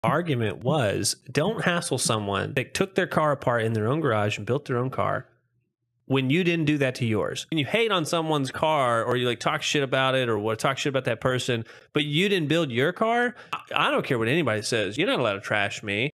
Argument was, don't hassle someone that took their car apart in their own garage and built their own car when you didn't do that to yours. When you hate on someone's car, or you like talk shit about it, or talk shit about that person, but you didn't build your car, I don't care what anybody says. You're not allowed to trash me.